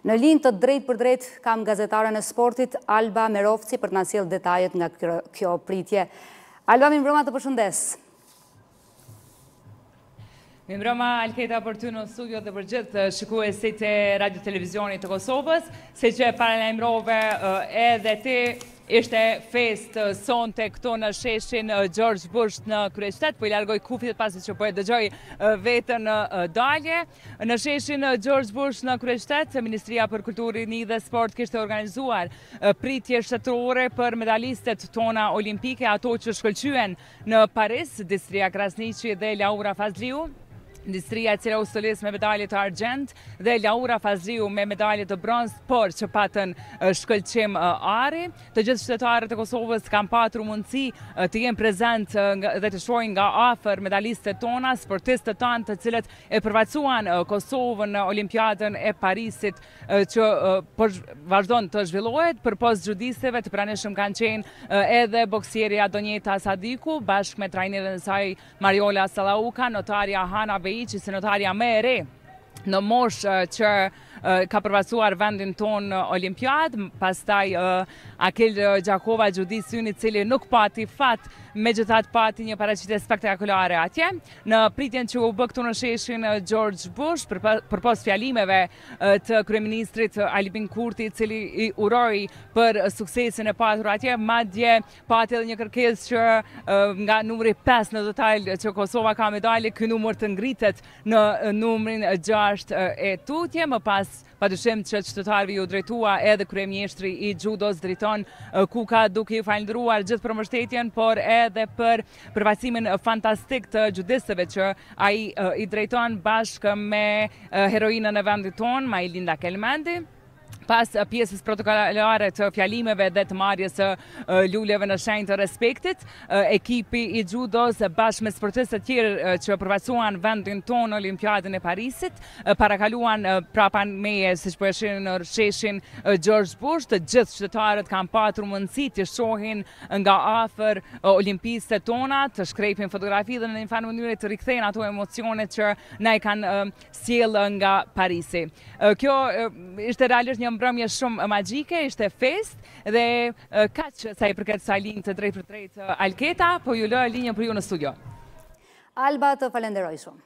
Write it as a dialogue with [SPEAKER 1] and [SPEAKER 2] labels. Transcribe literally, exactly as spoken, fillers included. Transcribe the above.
[SPEAKER 1] Në linjë të drejt për drejt kam gazetaren e sportit Alba Merovci për të na sjellë detajet nga kjo pritje. Alba, mi mbrëma, të përshëndes.
[SPEAKER 2] Mi mbrëma, Alketa, për ty në studio dhe për gjithë shikuesit e Radio Televizionit të Kosovës, se që paralajmërove edhe ti ishte fest sonte këto në sheshin George Bush në Kryeshtet, po i largoj kufit pasi që po e dëgjoj vetën dalje. Në sheshin George Bush në Kryeshtet, Ministria për Kulturin dhe Sport kishte organizuar pritje shtetërore për medalistët tona olimpike, ato që shkëlqyen në Paris, Distria Krasniqi dhe Laura Fazliu. Distria e cila u solis me medalje të argjend dhe Laura Fazliu me medalje të bronz, por që patën shkëlqim ari. Të gjithë qytetarët e Kosovës kanë patur mundësi të jenë prezent dhe të shohin nga afër medalistët tona, sportistët tanë të cilët e përfaqësuan Kosovën në Olimpiadën e Parisit që vazhdon të zhvillohet. Përpos xhudistëve të pranishëm kanë qenë edhe boksierja Donjeta Sadiku bashkë me trajnerën e saj Mariola Sallauka, notarja Hana Beji, që si notarja me e re në mosh që ka përfaqësuar vendin ton në Olimpiad, pastaj Akil Gjakova, xhudisi ynë i cili nuk pati fat, megjithatë pati një paraqitje spektakolare atje. Në pritjen që u bë këtu në sheshin George Bush, përpos fjalimeve të kryeministrit Albin Kurti, i cili i uroi për suksesin e patur atje, madje pati edhe një kërkesë që nga numri pesë në total që Kosova ka medalje, ky numër të ngritet në numrin gjashtë e tutje. Më pas padyshim që qytetarëve ju drejtua edhe kryeministri i judos Driton Kuka, duke i falendëruar gjithë për mbështetjen, por edhe për përfaqësimin fantastik të xhudistëve që ai i drejton bashkë me heroinën e vendit ton, Majlinda Kelmendi. Pas pjesës protokollare të fjalimeve dhe të marrjes së luleve në shenjë të respektit, ekipi i judos bashkë me sportistët tjerë që përfaqësuan vendin tonë në Olimpiadën e Parisit, parakaluan prapa meje, siç po e shihin në sheshin George Bush. Të gjithë qytetarët kanë patur mundësi të shohin nga afër olimpistët tona, të shkrepin fotografi dhe në një farë mënyrë të rikthejnë ato emocione që na i kanë sjellë nga Parisi. Kjo ishte realisht një mbrëmje shumë magjike, ishte fest dhe kaq sa i përket sa linjë të drejt për drejt Alketa, po ju lë linjën për ju në studio.
[SPEAKER 1] Alba, të falenderoj shumë.